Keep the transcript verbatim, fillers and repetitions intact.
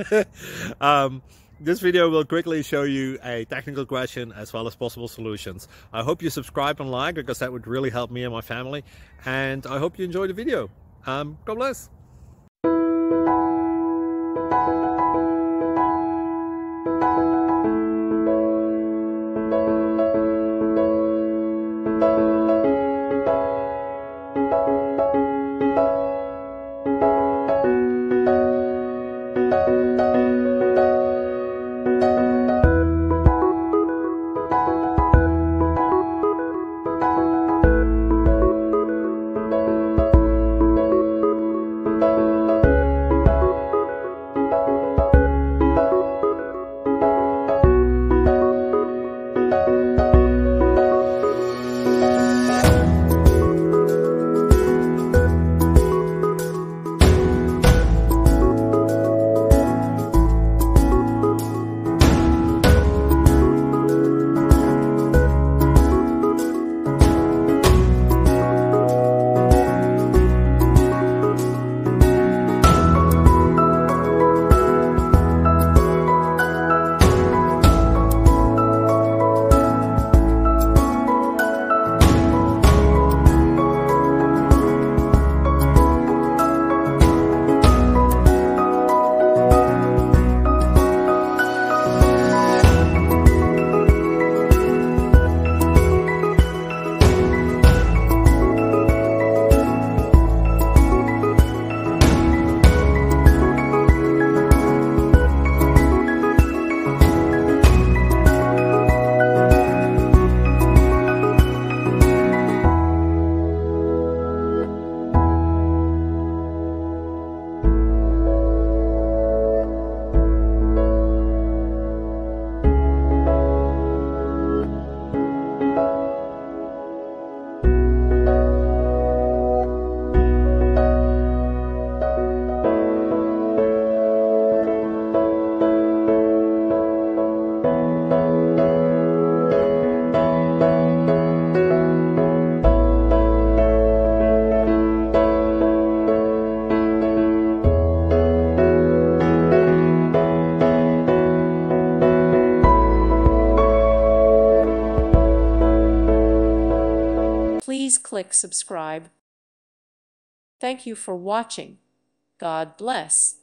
um, this video will quickly show you a technical question as well as possible solutions. I hope you subscribe and like, because that would really help me and my family. And I hope you enjoy the video. Um, God bless. Please click subscribe. Thank you for watching. God bless.